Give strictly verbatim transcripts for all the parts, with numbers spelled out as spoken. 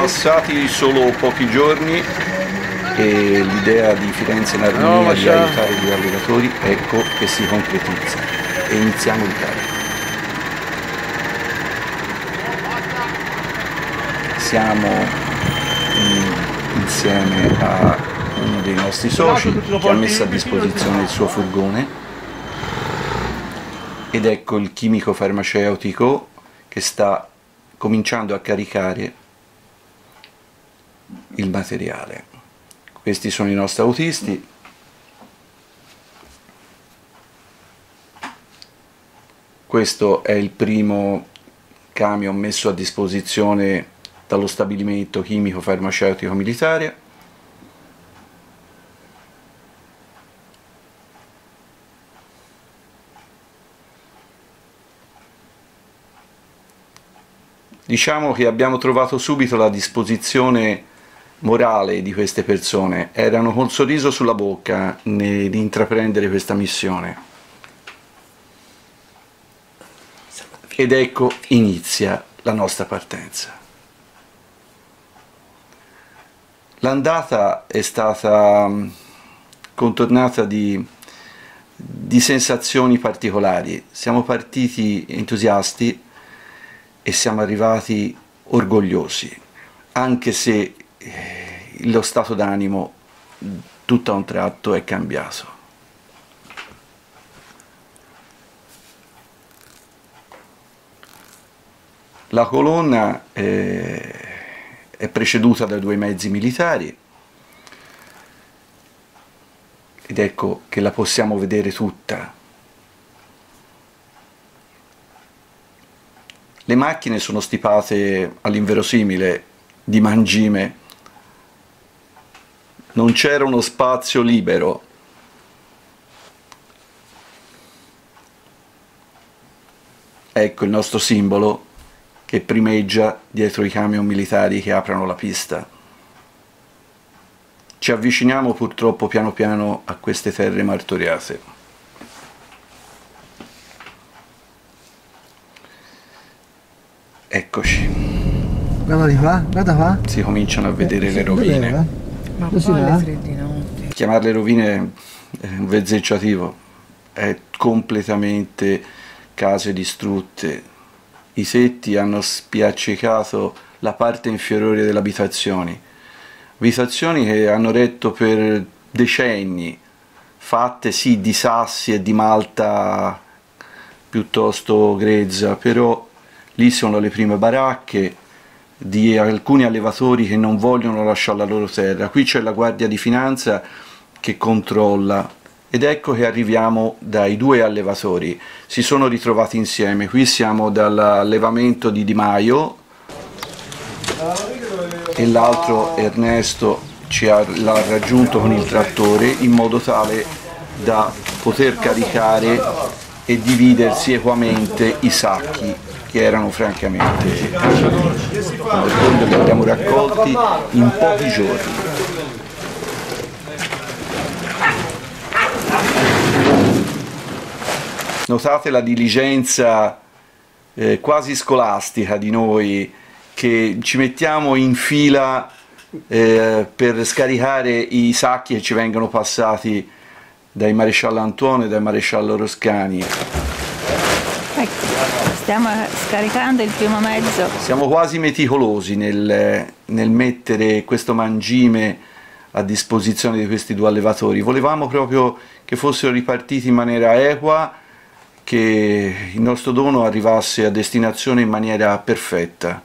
passati solo pochi giorni e l'idea di Firenze in Armonia di aiutare i due allevatori, ecco che si concretizza, e iniziamo il carico. Siamo in, insieme a uno dei nostri soci che ha messo a disposizione il suo furgone, ed ecco il chimico farmaceutico che sta cominciando a caricare il materiale. Questi sono i nostri autisti. Questo è il primo camion messo a disposizione dallo stabilimento chimico farmaceutico militare. Diciamo che abbiamo trovato subito la disposizione morale di queste persone, erano col sorriso sulla bocca nell'intraprendere questa missione. Ed ecco inizia la nostra partenza. L'andata è stata contornata di, di sensazioni particolari. Siamo partiti entusiasti e siamo arrivati orgogliosi, anche se lo stato d'animo tutto a un tratto è cambiato. La colonna eh, è preceduta da due mezzi militari ed ecco che la possiamo vedere tutta. Le macchine sono stipate all'inverosimile di mangime, non c'era uno spazio libero. Ecco il nostro simbolo che primeggia dietro i camion militari che aprono la pista. Ci avviciniamo purtroppo piano piano a queste terre martoriate. Eccoci. Guarda di qua, guarda qua. Si cominciano a vedere eh, le rovine. Ma poi alle tre di notte. Chiamarle rovine è un vezzeggiativo, è completamente case distrutte. I tetti hanno spiaccicato la parte inferiore delle abitazioni. Abitazioni che hanno retto per decenni, fatte sì di sassi e di malta piuttosto grezza, però lì sono le prime baracche di alcuni allevatori che non vogliono lasciare la loro terra. Qui c'è la Guardia di Finanza che controlla ed ecco che arriviamo dai due allevatori. Si sono ritrovati insieme. Qui siamo dall'allevamento di Di Maio e l'altro Ernesto ci ha, l'ha raggiunto con il trattore in modo tale da poter caricare e dividersi equamente i sacchi che erano francamente li abbiamo raccolti in pochi giorni. Notate la diligenza eh, quasi scolastica di noi che ci mettiamo in fila eh, per scaricare i sacchi che ci vengono passati dai maresciallo Antuono e dai maresciallo Roscani. Ecco, stiamo scaricando il primo mezzo. Siamo quasi meticolosi nel, nel mettere questo mangime a disposizione di questi due allevatori. Volevamo proprio che fossero ripartiti in maniera equa, che il nostro dono arrivasse a destinazione in maniera perfetta.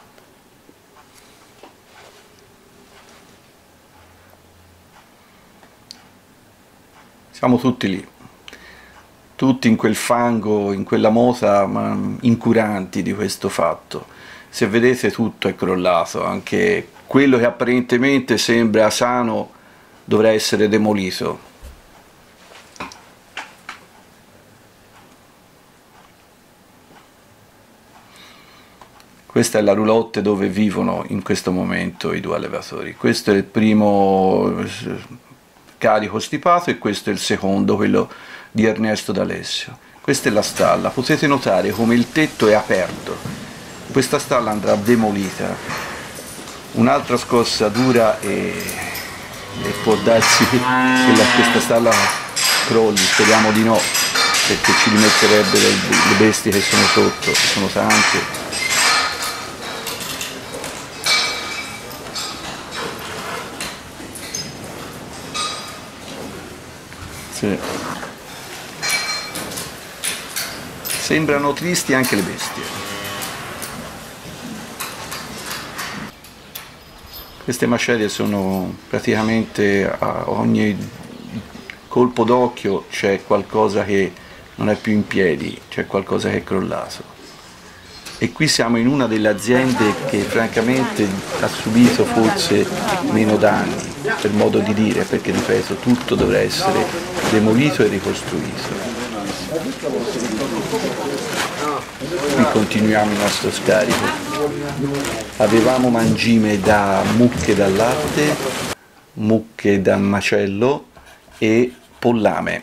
Siamo tutti lì, tutti in quel fango, in quella mota, ma incuranti di questo fatto. Se vedete tutto è crollato, anche quello che apparentemente sembra sano dovrà essere demolito. Questa è la roulotte dove vivono in questo momento i due allevatori. Questo è il primo carico stipato e questo è il secondo, quello di Ernesto D'Alessio. Questa è la stalla, potete notare come il tetto è aperto. Questa stalla andrà demolita Un'altra scossa dura e, e può darsi che la, questa stalla crolli, speriamo di no, perché ci rimetterebbe le, le bestie che sono sotto, che sono tante. Sì. Sembrano tristi anche le bestie. Queste macerie sono praticamente a ogni colpo d'occhio c'è qualcosa che non è più in piedi, c'è qualcosa che è crollato. E qui siamo in una delle aziende che francamente ha subito forse meno danni, per modo di dire, perché ripeto, tutto dovrà essere demolito e ricostruito. Qui continuiamo il nostro scarico. Avevamo mangime da mucche da latte, mucche da macello e pollame.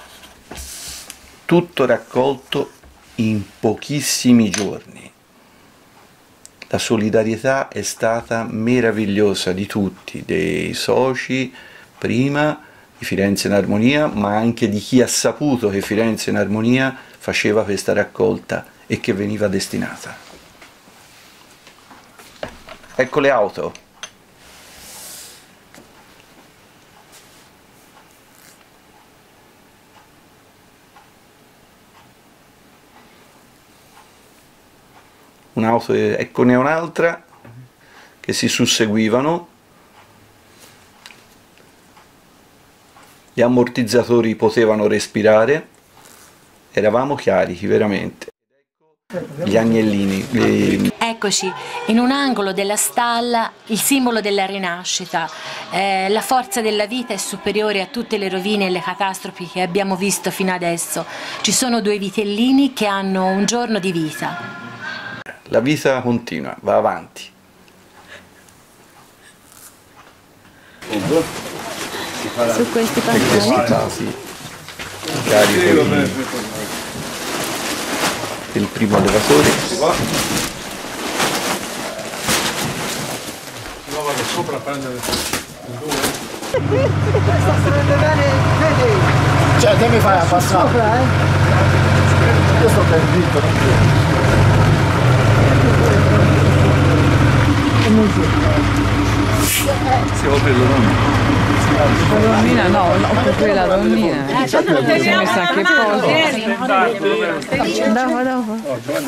Tutto raccolto in pochissimi giorni. La solidarietà è stata meravigliosa di tutti, dei soci prima di Firenze in Armonia, ma anche di chi ha saputo che Firenze in Armonia faceva questa raccolta e che veniva destinata. Ecco le auto. Un'auto, eccone un'altra, che si susseguivano. Gli ammortizzatori potevano respirare, eravamo carichi veramente. Gli agnellini. Le... Eccoci, in un angolo della stalla, il simbolo della rinascita. Eh, la forza della vita è superiore a tutte le rovine e le catastrofi che abbiamo visto fino adesso. Ci sono due vitellini che hanno un giorno di vita. La vita continua, va avanti. Su questi pantaloni. Carico di, del primo allevatore. No, vado sopra a prendere il due. Cioè, te mi fai a passare? Sopra, eh? Io sto per dritto. Siamo per la donna. La donnina no, no, per quella donnina. Si è messa anche poco. Dopo, dopo.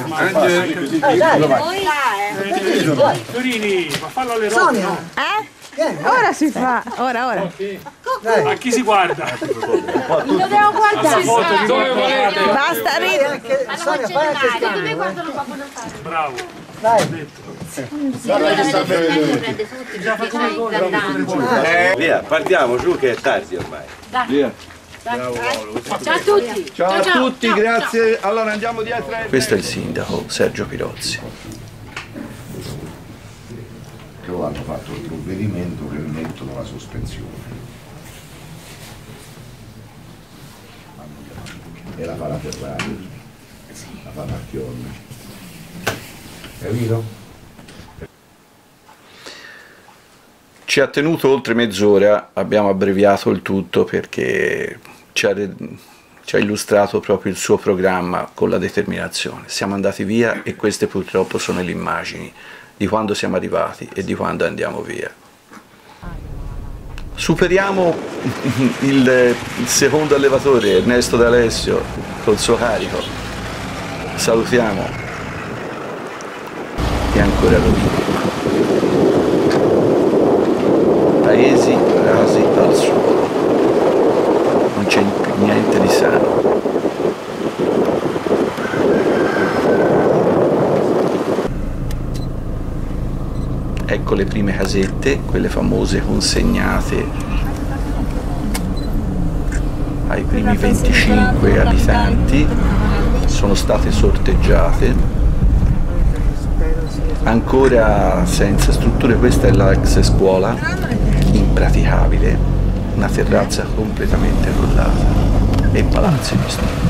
Fiorini, ma fallo alle rose, no? Eh? Ora si fa, ora, ora. A chi si guarda? Lo devo guardare. Basta ridere. Sonia, fai anche scambio. Bravo. Dai. Guarda che sta bene. Via, partiamo giù che è tardi ormai. Via. Ciao a tutti. Ciao a tutti, grazie. Allora andiamo dietro. Questo è il sindaco Sergio Pirozzi. Che hanno fatto il provvedimento che rimettono la sospensione. E la fa la Ferrari, la fa la Chionna. Capito? Ci ha tenuto oltre mezz'ora, abbiamo abbreviato il tutto perché ci ha, ci ha illustrato proprio il suo programma con la determinazione. Siamo andati via e queste purtroppo sono le immagini di quando siamo arrivati e di quando andiamo via. Superiamo il, il secondo allevatore, Ernesto D'Alessio, col suo carico. Salutiamo. E ancora lui. Paesi rasi al suolo. Non c'è niente di sano. Ecco le prime casette, quelle famose consegnate ai primi venticinque abitanti, sono state sorteggiate, ancora senza strutture. Questa è l'ex scuola, impraticabile, una terrazza completamente crollata e palazzi distrutti.